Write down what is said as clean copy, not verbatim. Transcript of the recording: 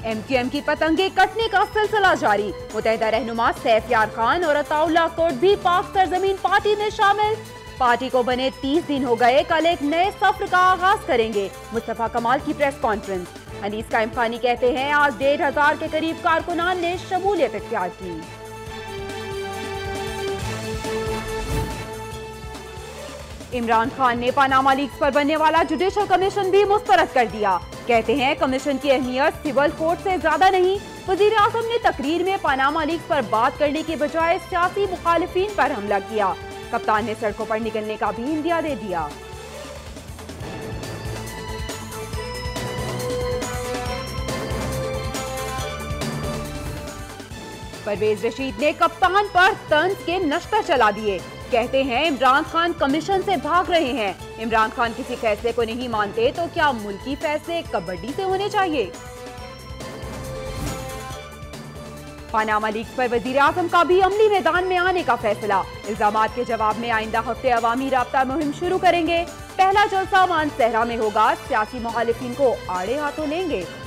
MQM की पतंगे कटने का सिलसिला जारी। मुतहदा रहनुमा सैफ यार खान और अताउल्लाह कोट भी पाक सरजमीन पार्टी में शामिल। पार्टी को बने 30 दिन हो गए, कल एक नए सफर का आगाज करेंगे। मुस्तफा कमाल की प्रेस कॉन्फ्रेंस। अनीस काइम खानी कहते हैं आज 1500 के करीब कारकुनान ने शमूलियत इख्तियार की। इमरान खान ने पनामा लीक्स पर बनने वाला जुडिशल कमीशन भी मुस्तरद कर दिया। कहते हैं कमीशन की अहमियत सिविल कोर्ट से ज्यादा नहीं। वजीर आजम ने तकरीर में पनामा लीक्स पर बात करने के बजाय सियासी मुखालिफिन पर हमला किया। कप्तान ने सड़कों पर निकलने का भी इंदिया दे दिया। परवेज रशीद ने कप्तान पर तंज के नश्तर चला दिए। कहते हैं इमरान खान कमीशन से भाग रहे हैं। इमरान खान किसी फैसले को नहीं मानते तो क्या मुल्की फैसले कबड्डी से होने चाहिए। पनामा लीक्स पर वजीर आजम का भी अमली मैदान में आने का फैसला। इल्जामात के जवाब में आइंदा हफ्ते अवामी राब्ता मुहिम शुरू करेंगे। पहला जलसा मानसहरा में होगा। सियासी मुखालिफिन को आड़े हाथों लेंगे।